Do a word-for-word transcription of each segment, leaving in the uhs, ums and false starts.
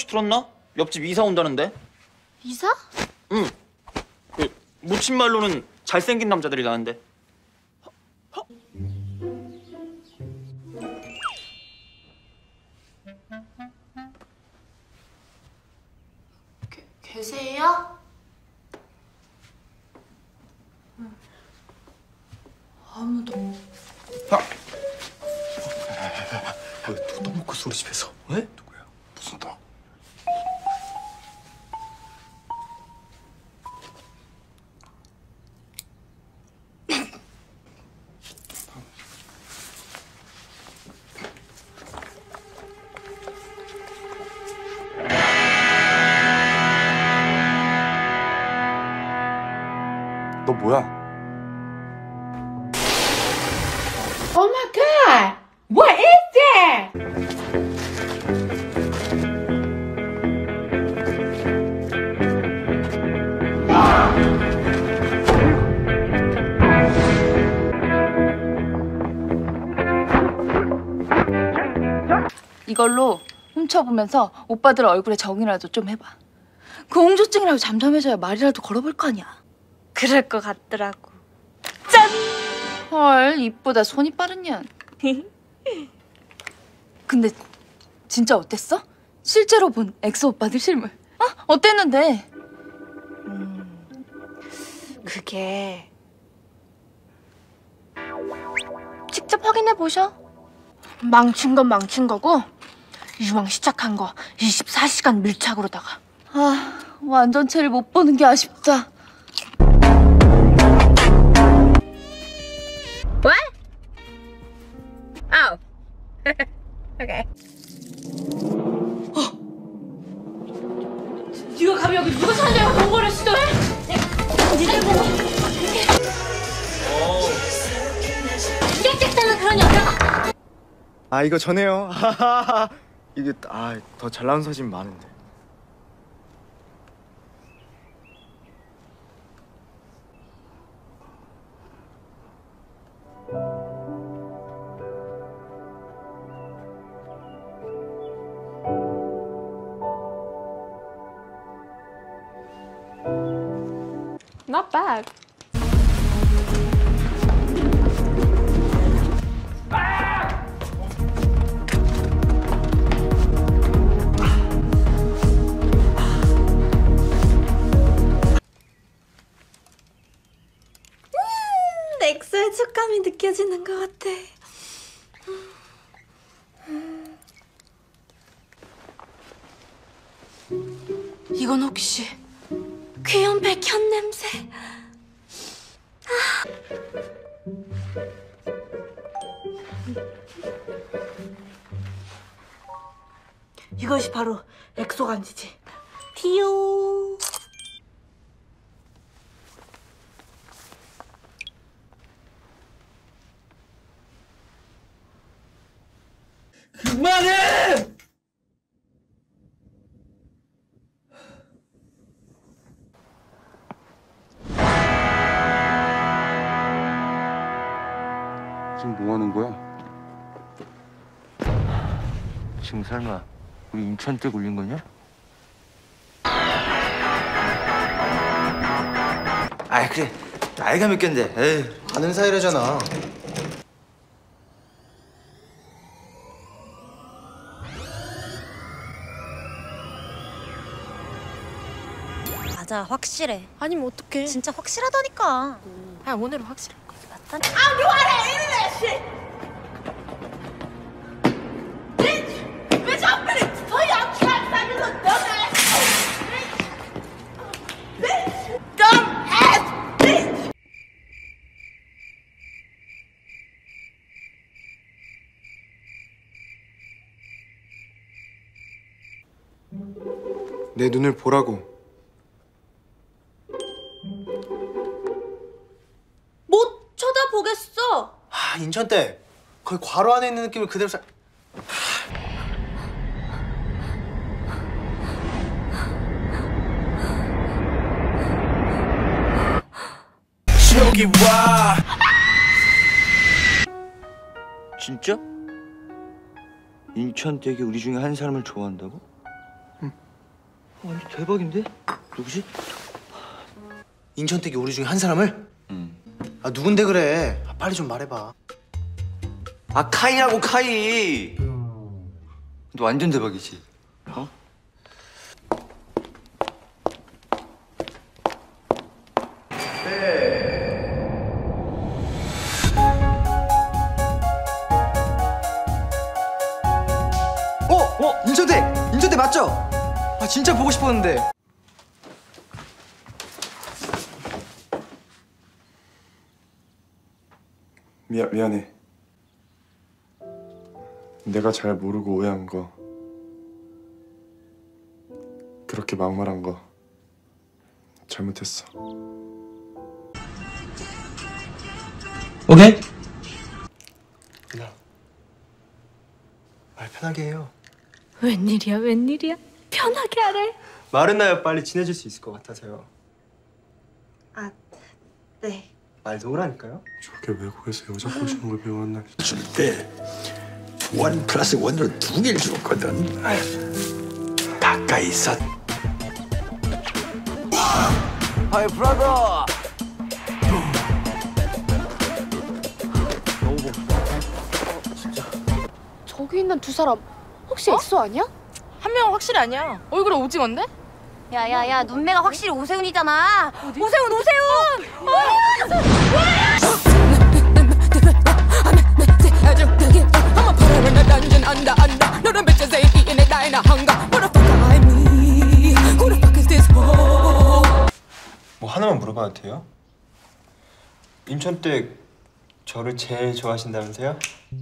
혹시 들었나? 옆집 이사 온다는데. 이사? 응. 그 무친 말로는 잘생긴 남자들이 나는데. 게, 계세요? 응. 아무도. 아! 왜 또 떠먹고 소리 집에서? 왜? 누구야? 무슨 너? 너 뭐야? Oh my god! What is that? 이걸로 훔쳐보면서 오빠들 얼굴에 정이라도 좀 해봐. 그 홍조증이라도 잠잠해져야 말이라도 걸어볼 거 아니야. 그럴 것 같더라고. 짠! 헐, 입보다 손이 빠른 년. 근데 진짜 어땠어? 실제로 본 엑소 오빠들 실물. 어? 어땠는데? 음, 그게 직접 확인해 보셔. 망친 건 망친 거고 유황 시작한 거 이십사 시간 밀착으로다가. 아, 완전체를 못 보는 게 아쉽다. What? Oh. Okay. 네가 감히 여기 누가 사느냐고 동거를 시도해? 니들 보고 깨끗하는 그런 여자가. 아 이거 전해요. 이게 아 더 잘 나온 사진 많은데. Not bad. 엑소의 촉감이 느껴지는 것 같아. 이건 혹시 귀여운 백현 냄새. 아. 이것이 바로 엑소 간지지. 디오. 그만해! 지금 뭐 하는 거야? 지금 설마 우리 인천 때 굴린 거냐? 아이 그래 나이가 몇 갠데 에이. 아는 사이라잖아. 맞아, 확실해. 아니면 어떡해. 진짜 확실하다니까. 아, 오늘은 확실할 거야. 맞다. I'm the one that ended that shit! Bitch! Bitch, I'm finna pull y'all traps out, you little dumbass! Bitch! Bitch! Dumbass bitch! 내 눈을 보라고. 못 쳐다보겠어. 아 인천 때 거의 괄호 안에 있는 느낌을 그대로 살. 저기 와. 진짜? 인천 댁이 우리 중에 한 사람을 좋아한다고? 응. 완전 대박인데? 누구지? 인천댁이 우리 중에 한 사람을? 응. 아 누군데 그래? 아, 빨리 좀 말해봐. 아 카이라고 카이. 너 완전 대박이지. 어? 어? 어? 인천댁! 인천댁 맞죠? 아 진짜 보고 싶었는데. 미안 미안해. 내가 잘 모르고 오해한 거, 그렇게 막말한 거 잘못했어. 오케이. 누나 말 편하게 해요. 웬일이야, 웬일이야? 편하게 하래. 말은 나야 빨리 친해질 수 있을 것 같아서요. 아, 네. 말 놓으라니까요. 저렇게 외국에서 여자 꼬시는 걸 배웠나? 때 원 플러스 원으로 두 개를 줬거든. 가까이 있어. 하이 브라더. 저기 있는 두 사람 혹시 엑소 아니야? 한 명은 확실히 아니야. 얼굴에 오징어인데? 야야야 눈매가 확실히 오세훈이잖아. 오세훈 오세훈. 뭐 하나만 물어봐도 돼요? 인천댁 저를 제일 좋아하신다면서요?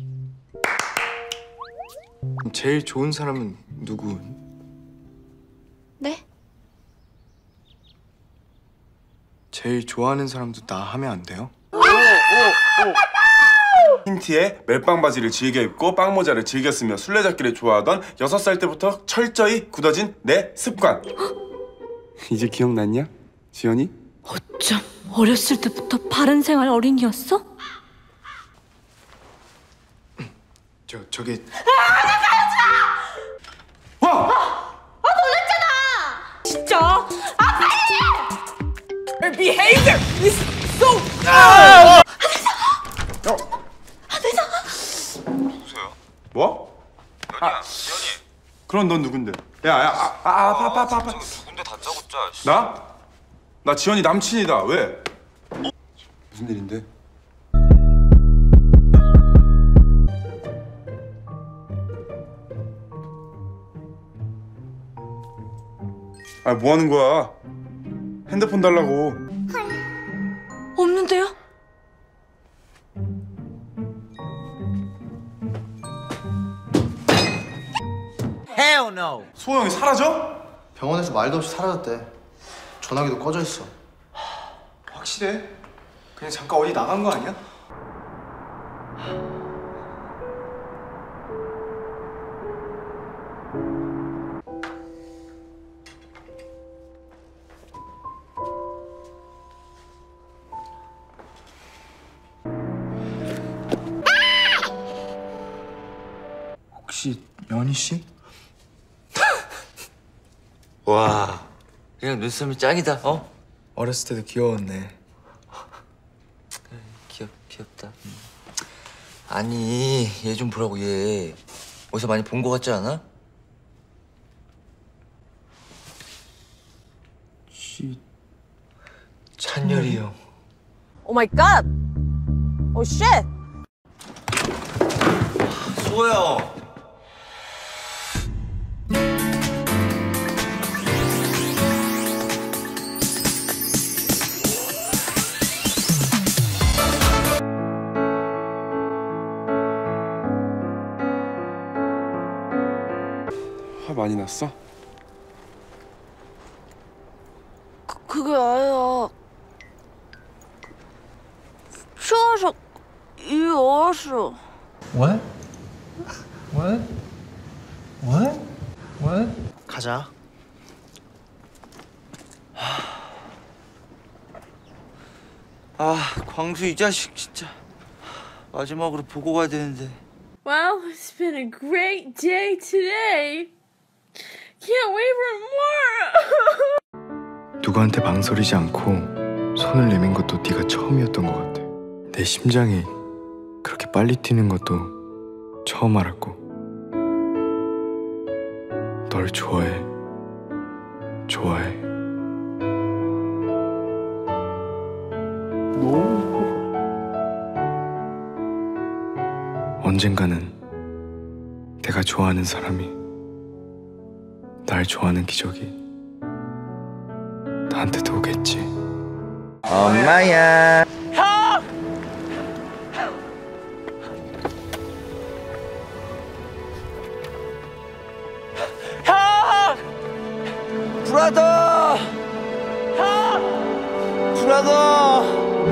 제일 좋은 사람은 누구? 네? 제일 좋아하는 사람도 나 하면 안 돼요? 흰 티에 멜빵 바지를 즐겨 입고 빵 모자를 즐겨 쓰며 술래잡기를 좋아하던 여섯 살 때부터 철저히 굳어진 내 습관. 이제 기억났냐, 지연이? 어쩜 어렸을 때부터 바른 생활 어린이였어? 저 저기 진짜? 아 빨리! Her behavior is so. 뭐? 연이야, 지연이. 그럼 넌 누군데? 야, 야, 아, 아, 아파, 아파, 아파, 아파. 누군데 다짜고짜. 나? 나 지연이 남친이다. 왜? 무슨 일인데? 아, 뭐 하는 거야? 핸드폰 달라고. 없는데요? Hell no. 소영이 사라져? 병원에서 말도 없이 사라졌대. 전화기도 꺼져 있어. 확실해? 그냥 잠깐 어디 나간 거 아니야? 혹시 연희 씨? 와, 그냥 눈썹이 짱이다. 어? 어렸을 때도 귀여웠네. 귀엽 귀엽다. 음. 아니, 얘 좀 보라고 얘. 어디서 많이 본 거 같지 않아? 씨. 찬열이 형. 오 마이 갓. 오 쉣. 소영. 화 많이 났어? 그, 그게 아니라 추워서 이 얼었어. What? What? What? What? 가자. 아, 광수 이 자식 진짜. 마지막으로 보고 가야 되는데. Well, it's been a great day today. can't wait for more. 누구한테 망설이지 않고 손을 내민 것도 네가 처음이었던 것 같아. 내 심장이 그렇게 빨리 뛰는 것도 처음 알았고. 널 좋아해. 좋아해. 너무 언젠가는 내가 좋아하는 사람이 날 좋아하는 기적이 나한테도 오겠지. 엄마야. 형! 형! 브라더. 형! 브라더.